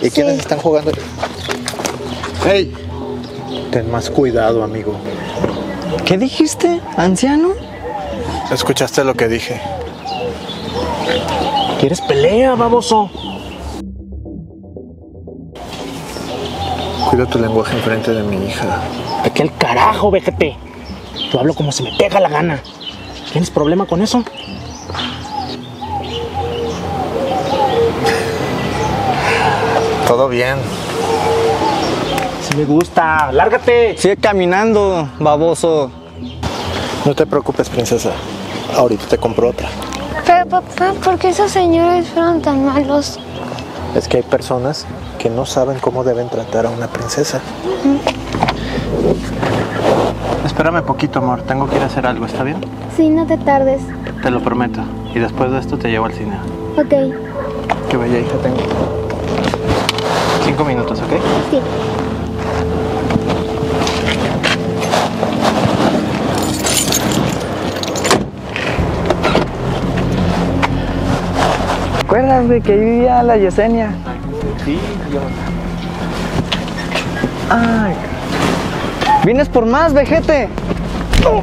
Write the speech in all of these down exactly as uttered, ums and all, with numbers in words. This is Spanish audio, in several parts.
¿Y sí. quiénes están jugando? ¡Hey! Ten más cuidado, amigo. ¿Qué dijiste, anciano? ¿Escuchaste lo que dije? ¿Quieres pelea, baboso? Cuida tu lenguaje enfrente de mi hija. ¿De qué el carajo, vejete? Yo hablo como se me pega la gana. ¿Tienes problema con eso? Todo bien. Si me gusta, lárgate. Sigue caminando, baboso. No te preocupes, princesa. Ahorita te compro otra. Pero papá, ¿por qué esos señores fueron tan malos? Es que hay personas que no saben cómo deben tratar a una princesa. Uh-huh. Espérame poquito, amor. Tengo que ir a hacer algo, ¿está bien? Sí, no te tardes. Te lo prometo. Y después de esto te llevo al cine. Ok. Qué bella hija tengo. Cinco minutos, ¿ok? Sí. ¿Te acuerdas de que ahí vivía la Yesenia? Sí, yo. Ay. ¿Vienes por más, vejete? Oh.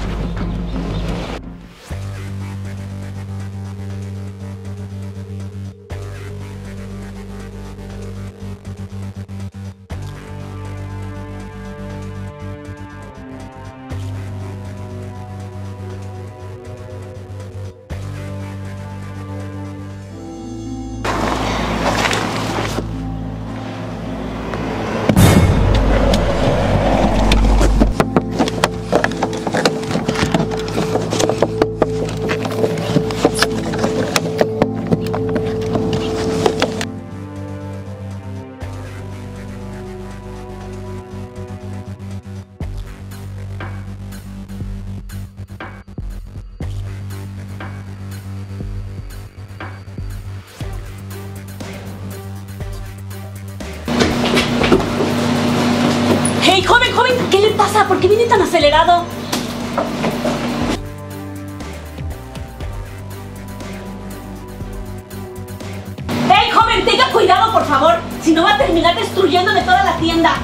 ¡Hey, joven, joven! ¿Qué le pasa? ¿Por qué viene tan acelerado? ¡Hey, joven! Tenga cuidado, por favor. Si no, va a terminar destruyéndome toda la tienda.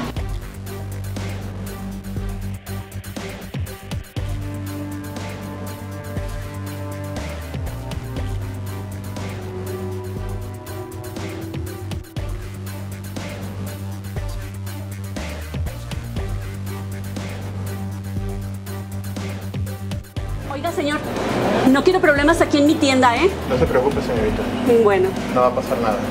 Oiga, señor, no quiero problemas aquí en mi tienda, ¿eh? No se preocupe, señorita. Bueno. No va a pasar nada.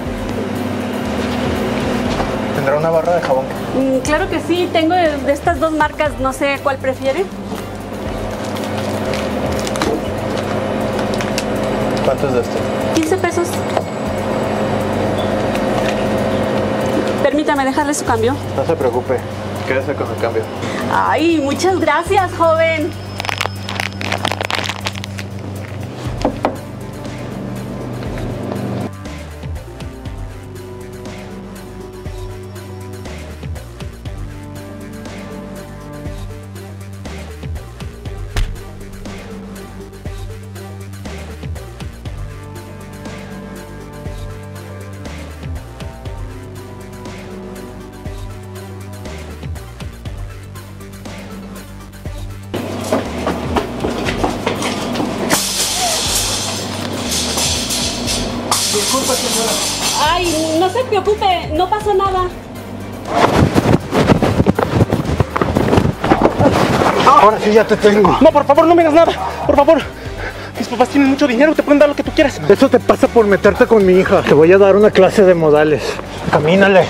¿Tendrá una barra de jabón? Mm, claro que sí, tengo de, de estas dos marcas, no sé cuál prefiere. ¿Cuánto es de este? quince pesos. Permítame dejarle su cambio. No se preocupe, quédese con el cambio. Ay, muchas gracias, joven. Disculpa, señora. Ay, no se preocupe, no pasó nada. Ahora sí ya te tengo. No, por favor, no me hagas nada. Por favor. Mis papás tienen mucho dinero, te pueden dar lo que tú quieras. Eso te pasa por meterte con mi hija. Te voy a dar una clase de modales. Camínale.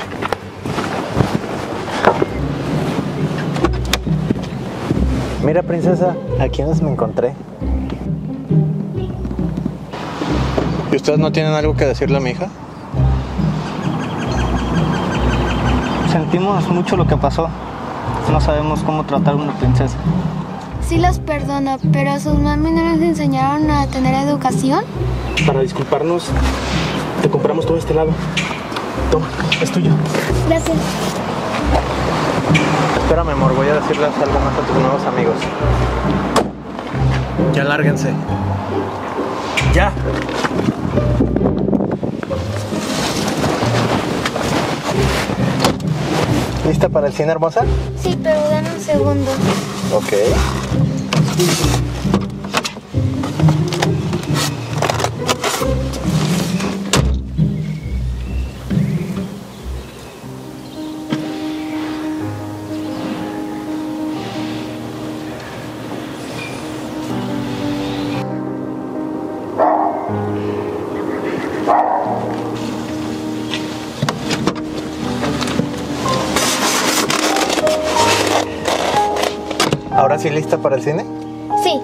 Mira, princesa, ¿a quiénes me encontré? ¿Y ustedes no tienen algo que decirle a mi hija? Sentimos mucho lo que pasó. No sabemos cómo tratar a una princesa. Sí los perdono, pero a sus mami no les enseñaron a tener educación. Para disculparnos, te compramos todo este lado. Toma, es tuyo. Gracias. Espérame, amor, voy a decirles algo más a tus nuevos amigos. Ya lárguense. Ya. ¿Lista para el cine, hermosa? Sí, pero dame un segundo. Ok. ¿Ahora sí lista para el cine? Sí.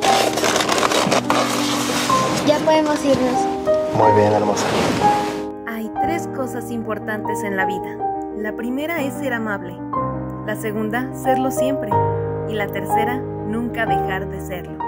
Ya podemos irnos. Muy bien, hermosa. Hay tres cosas importantes en la vida. La primera es ser amable. La segunda, serlo siempre. Y la tercera, nunca dejar de serlo.